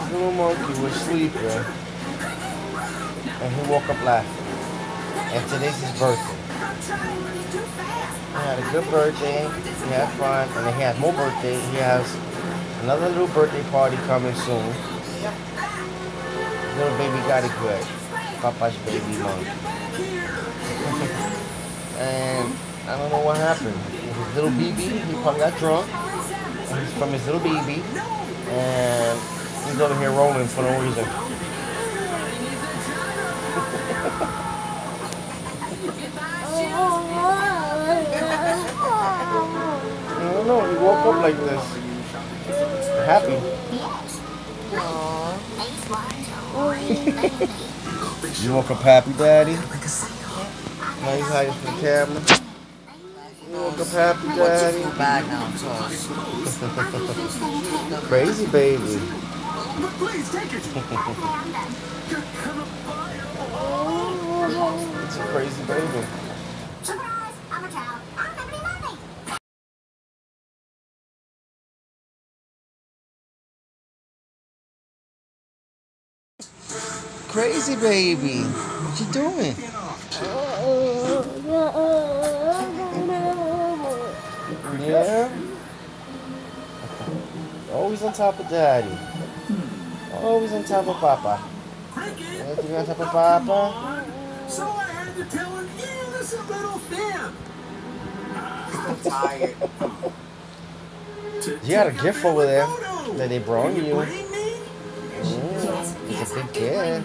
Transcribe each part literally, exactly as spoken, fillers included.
little monkey was sleeping, and he woke up laughing. And today's his birthday. He had a good birthday, he had fun, and then he has more birthday. He has another little birthday party coming soon. Little baby got it good. Papa's baby monkey. And I don't know what happened. His little B B, he probably got drunk. And he's from his little B B. And he's over here rolling for no reason. I don't know, he woke up like this. Happy. You woke up happy, Daddy? Now he's hiding from the camera. You woke up happy, Daddy? Bad now, so. Crazy baby. It's a crazy baby. Surprise! I'm a child. I'm gonna be mommy. Crazy baby. What you doing? Yeah? Always on top of Daddy. Always on top of Papa. Anything on top of Papa? So I had to tell him, you listen, little fan. I'm tired. You got a gift over there that they brought you. Mm, it's a big kid.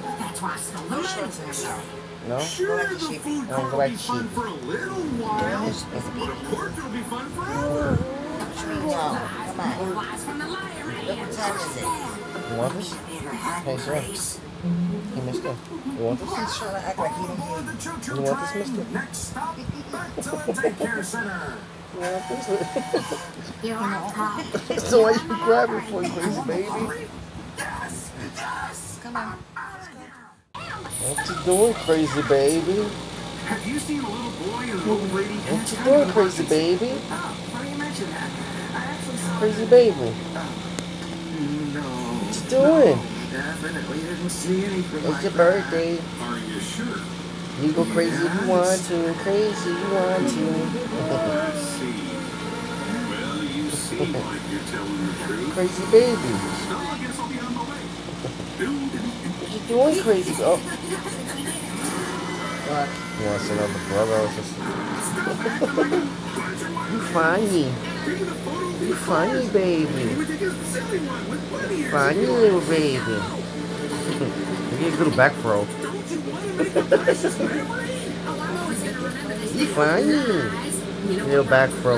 No? Sure, the food No, court go will back be to fun sheep. for a little while, It's- it's- but of course it'll be fun forever. No, come on. What time is it? You want this? Hey, sir. Hey, mister. You want this? He's trying to act like he don't hear The choo-choo You want this, train. mister? Next stop, back to the daycare center. You want this? You're on top. So why you grabbing for, you crazy baby? Yes, yes. Come on. What you doing, crazy baby? Have you seen a little boy and a little lady? What you doing, crazy baby? Oh, funny you mention that. I actually saw Crazy baby. No. What you doing? Definitely didn't see anything It's like your that. birthday. Are you sure? You go crazy if you want to. Crazy if you want to. I see. Well, you seem like you're telling the truth. Crazy baby. So I guess I'll be on my way. What you doing, crazy? Oh. What? You want to send out the brother or something? You funny. You funny, baby. Funny little baby. You get a little back throw. You funny. Little back throw.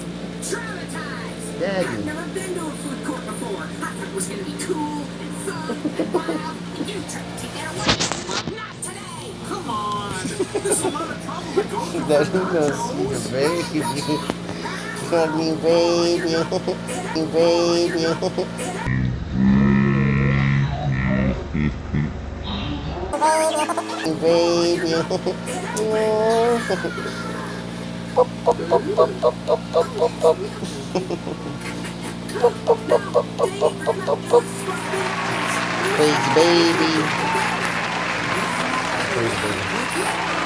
Daddy. I've never been to a food court before. I thought it was going to be cool and fun and wild. You tried to take that away. Not today. Come on. There's a lot of trouble to go through. Daddy knows he's a baby. Funny baby. Baby. Baby. Pop, pop, pop, pop, pop, pop, pop, pop, pop. Pop, pop, pop, pop, pop, pop, pop, pop, pop. Crazy baby. Crazy baby.